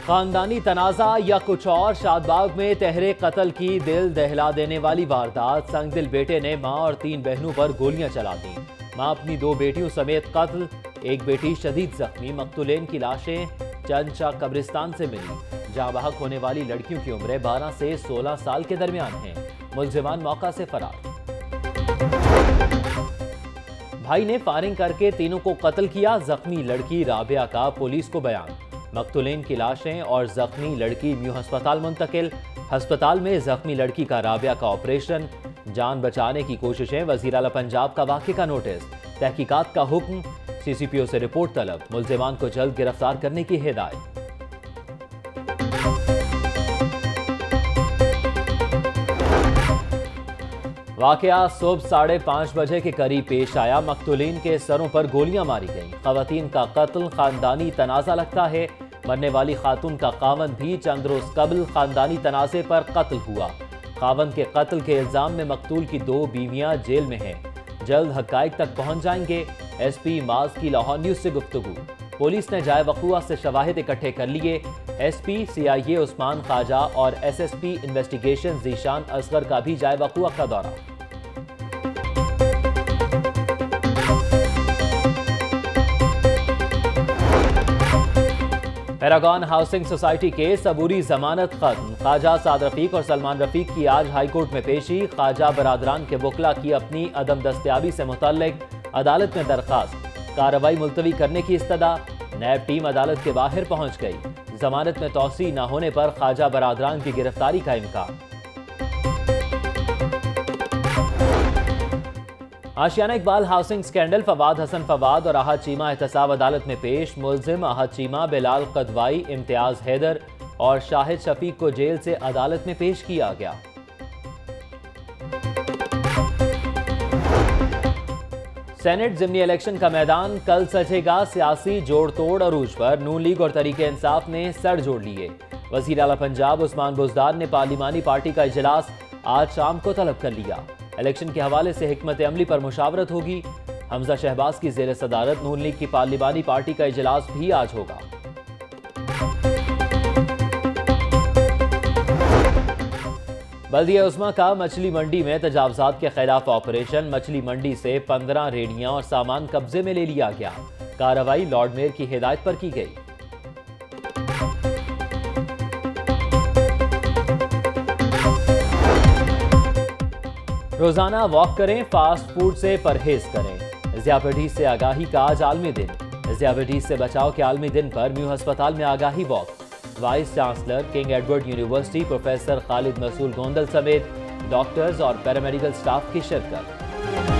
खानदानी तनाज़ा या कुछ और, शादबाग में तहरे कत्ल की दिल दहला देने वाली वारदात। संगदिल बेटे ने मां और 3 बहनों पर गोलियां चला दी। मां अपनी 2 बेटियों समेत कत्ल, एक बेटी शदीद जख्मी। मकतूलेन की लाशें चंचा कब्रिस्तान से मिली। जाँ बहक होने वाली लड़कियों की उम्रें 12 से 16 साल के दरमियान हैं। मुलजिमान मौका से फरार। भाई ने फायरिंग करके तीनों को कत्ल किया। जख्मी लड़की राबिया का पुलिस को बयान। मकतूलेन की लाशें और जख्मी लड़की म्यू अस्पताल मुंतकिल। अस्पताल में जख्मी लड़की का राबिया का ऑपरेशन। जान बचाने की कोशिशें। वजीर आला पंजाब का वाक़े का नोटिस। तहकीकात का हुक्म। CCPO से रिपोर्ट तलब। मुलजिमान को जल्द गिरफ्तार करने की हिदायत। वाकया सुबह 5:30 बजे के करीब पेश आया। मकतूलीन के सरों पर गोलियां मारी गईं। खवातीन का कत्ल खानदानी तनाज़ा लगता है। मरने वाली खातून का खावंद भी चंद रोज कबल खानदानी तनाज़े पर कत्ल हुआ। खावंद के कत्ल के इल्जाम में मकतूल की 2 बीवियां जेल में हैं। जल्द हक़ाइक़ तक पहुंच जाएंगे। SP माज की लाहौर न्यूज़ से गुफ्तगू। पुलिस ने जाए वक़ुआ से शवाहिद इकट्ठे कर लिए। SP CIA उस्मान ख्वाजा और SSP इन्वेस्टिगेशन ज़ीशान असगर का भी जाए वक़ुआ का दौरा। पैरागॉन हाउसिंग सोसाइटी के सबूरी जमानत खत्म। ख्वाजा साद रफीक और सलमान रफीक की आज हाईकोर्ट में पेशी। ख्वाजा बरादरान के वकला की अपनी अदम दस्तयाबी से मुतल्लिक अदालत में दरखास्त। कार्रवाई मुलतवी करने की इस्तदा। नैब टीम अदालत के बाहर पहुंच गई। जमानत में तौसी न होने पर ख्वाजा बरादरान की गिरफ्तारी का इम्कान। Ashiana Iqbal housing scandal. फवाद हसन फवाद और आहद चीमा एहतसाब अदालत में पेश। मुलजिम आहद चीमा, बिलाल कदवाई, इम्तियाज हैदर और शाहिद शफीक को जेल से अदालत में पेश किया गया। सेनेट ज़िमनी इलेक्शन का मैदान कल सजेगा। सियासी जोड़ तोड़ अरूज पर। नून लीग और तरीके इंसाफ ने सर जोड़ लिए। वज़ीर आला पंजाब उस्मान बुज़दार ने पार्लिमानी पार्टी का इजलास आज शाम को तलब कर लिया। इलेक्शन के हवाले से हिकमत अमली पर मुशावरत होगी। हमजा शहबाज की ज़ेर सदारत नून लीग की पार्लिमानी पार्टी का इजलास भी आज होगा। बल्दिया उस्मा का मछली मंडी में तजावजात के खिलाफ ऑपरेशन। मछली मंडी से 15 रेहड़ियां और सामान कब्जे में ले लिया गया। कार्रवाई लॉर्ड मेयर की हिदायत पर की गई। रोजाना वॉक करें, फास्ट फूड से परहेज करें। ज़ियाबतीस से आगाही का आज आलमी दिन। ज़ियाबतीस से बचाव के आलमी दिन पर म्यू अस्पताल में आगाही walk. Vice chancellor King Edward University professor Khalid Masud Gondal समेत डॉक्टर्स और पैरामेडिकल स्टाफ की शिरकत।